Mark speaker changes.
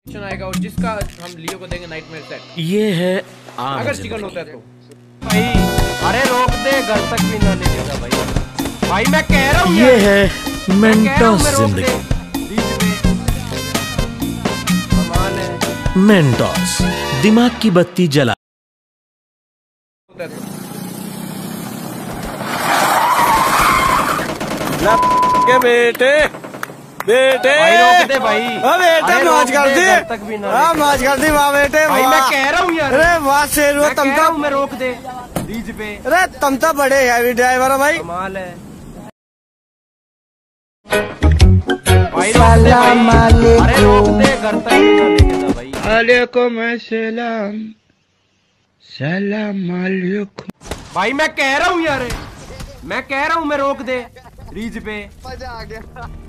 Speaker 1: आएगा और जिसका हम लियो को देंगे नाइटमेयर सेट।
Speaker 2: ये है
Speaker 1: अगर चिकन होता है तो
Speaker 3: भाई। अरे रोक दे, घर तक भी ना ले जाएगा भाई। भाई मैं कह रहा हूँ
Speaker 2: ये है मेंटोस जिंदगी। मेंटोस दिमाग की बत्ती जला
Speaker 4: के बेटे
Speaker 3: भाई रोक दे भाई।
Speaker 4: बेटे मौज कर दी। हाँ मौज कर दी वाह बेटे।
Speaker 3: भाई मैं कह रहा हूँ यार।
Speaker 4: अरे वाह शेर वो तुम तो।
Speaker 3: मैं रोक दे बीच पे।
Speaker 4: अरे तुम तो बड़े हैवी ड्राइवर हो भाई।
Speaker 3: कमाल है भाई। सलाम अलैकुम। अरे रोक दे, घर तक भी ना लेके जा भाई।
Speaker 4: अलैकुम अस्सलाम। सलाम अलैकुम।
Speaker 3: भाई मैं कह रहा हूँ यार, मैं कह रहा हूँ मैं रोक दे रीज पे।
Speaker 4: मजा आ गया।